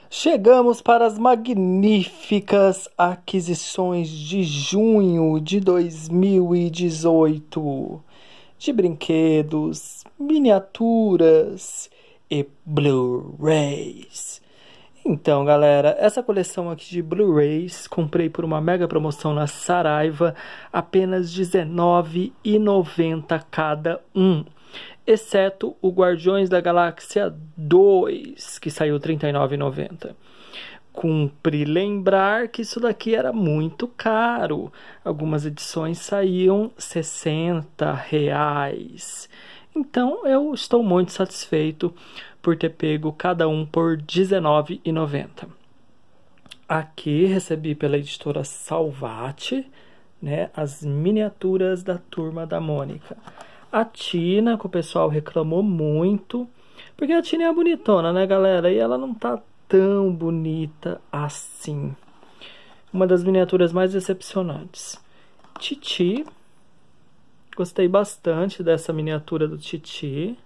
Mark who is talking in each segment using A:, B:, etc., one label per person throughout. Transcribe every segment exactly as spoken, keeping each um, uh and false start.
A: Chegamos para as magníficas aquisições de junho de dois mil e dezoito de brinquedos, miniaturas e Blu-rays. Então, galera, essa coleção aqui de Blu-rays comprei por uma mega promoção na Saraiva, apenas dezenove reais e noventa centavos cada um. Exceto o Guardiões da Galáxia dois, que saiu trinta e nove reais e noventa centavos. Cumpre lembrar que isso daqui era muito caro. Algumas edições saíam sessenta reais. Então eu estou muito satisfeito por ter pego cada um por dezenove reais e noventa centavos. Aqui recebi pela editora Salvati, né, as miniaturas da Turma da Mônica. A Tina, que o pessoal reclamou muito, porque a Tina é bonitona, né, galera? E ela não tá tão bonita assim. Uma das miniaturas mais decepcionantes. Titi. Gostei bastante dessa miniatura do Titi.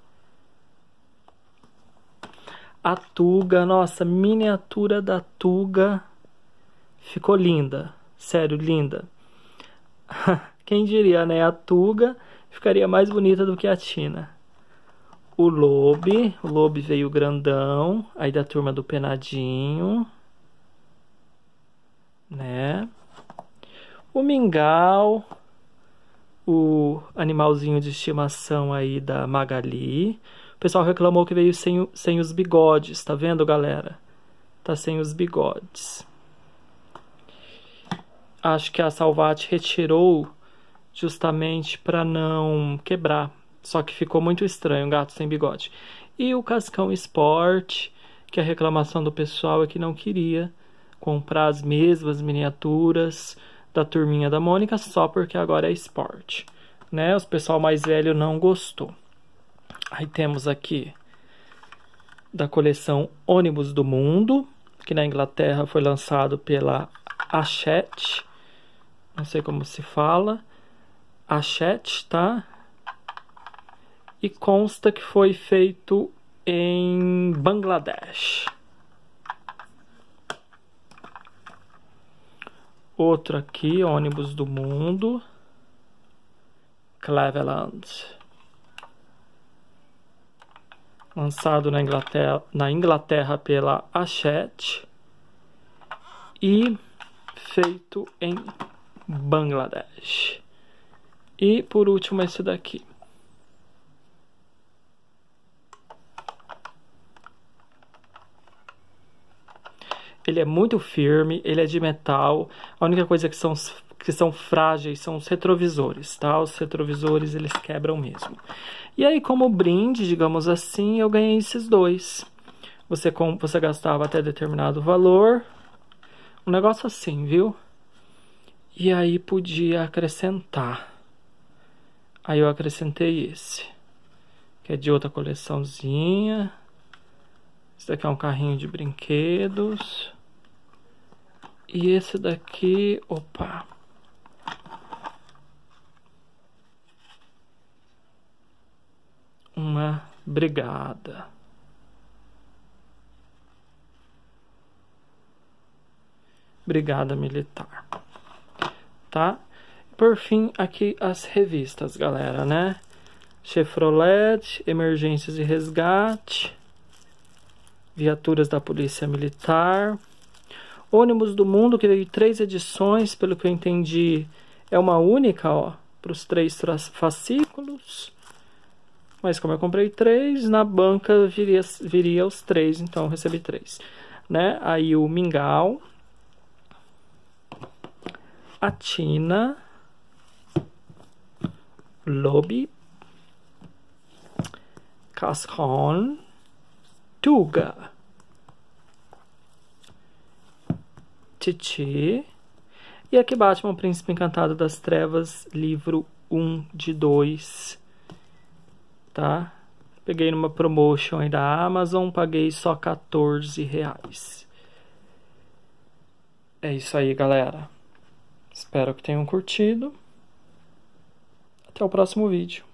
A: A Tuga, nossa, miniatura da Tuga ficou linda. Sério, linda. Quem diria, né? A Tuga ficaria mais bonita do que a Tina. O Lobe, o Lobe veio grandão, aí da Turma do Penadinho, né? O Mingau, o animalzinho de estimação aí da Magali. O pessoal reclamou que veio sem, sem os bigodes, tá vendo, galera? Tá sem os bigodes. Acho que a Salvati retirou justamente para não quebrar. Só que ficou muito estranho, um gato sem bigode. E o Cascão Sport, que a reclamação do pessoal é que não queria comprar as mesmas miniaturas da Turminha da Mônica só porque agora é Sport, né? O pessoal mais velho não gostou. Aí temos aqui da coleção Ônibus do Mundo, que na Inglaterra foi lançado pela Hachette. Não sei como se fala. Hachette, tá? E consta que foi feito em Bangladesh. Outro aqui, Ônibus do Mundo. Cleveland. Lançado na Inglaterra, na Inglaterra pela Hachette. E feito em Bangladesh. E por último esse daqui. Ele é muito firme, ele é de metal. A única coisa que são, que são frágeis são os retrovisores, tá? Os retrovisores, eles quebram mesmo. E aí, como brinde, digamos assim, eu ganhei esses dois. Você, com, você gastava até determinado valor. Um negócio assim, viu? E aí podia acrescentar. Aí eu acrescentei esse. Que é de outra coleçãozinha. Esse daqui é um carrinho de brinquedos. E esse daqui, opa. Uma brigada. Brigada militar. Tá? Por fim, aqui as revistas, galera, né? Chevrolet, Emergências e Resgate. Viaturas da Polícia Militar. Ônibus do Mundo, que veio três edições, pelo que eu entendi, é uma única, ó, para os três fascículos. Mas como eu comprei três, na banca viria, viria os três, então eu recebi três. Né? Aí o Mingau. A Tina. Lobe. Cascão. Tuga. Titi. E aqui Batman, Príncipe Encantado das Trevas, livro um de dois. Tá? Peguei numa promotion aí da Amazon, paguei só quatorze reais. É isso aí, galera. Espero que tenham curtido. Até o próximo vídeo.